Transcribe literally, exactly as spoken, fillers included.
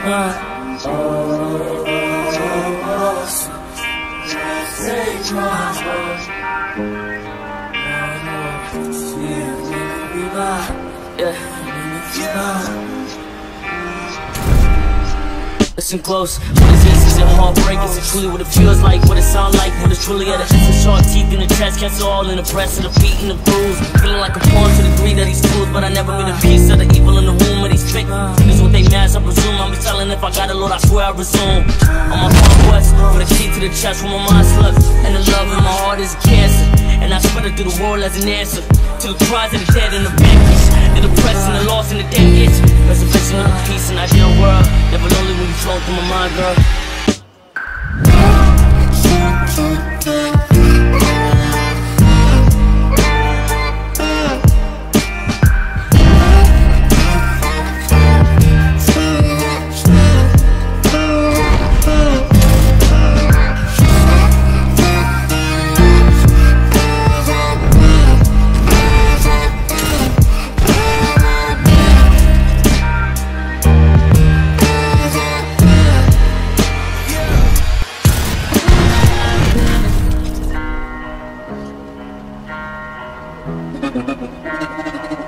mine. Oh, take my heart. Yeah, listen close. What is this? Is it heartbreak? Is it truly what it feels like? What it sound like? What it's truly at? It's sharp teeth in the chest, cancel all in the press of the beat and the bruise. Feeling like a pawn to the greed of these fools, but I never been a piece of the evil in the womb of these fake. This what they mask, I presume. I'll be telling if I got a load, I swear I resume. On my conquest, for the key to the chest where my mind slept, and the love in my heart is a cancer. And I spread it through the world as an answer to the cries of the dead and the vanquish, the depressed and the lost and the dead itch. Preservation of the peace and ideal world. Never lonely when you flow through my mind, girl. Thank you.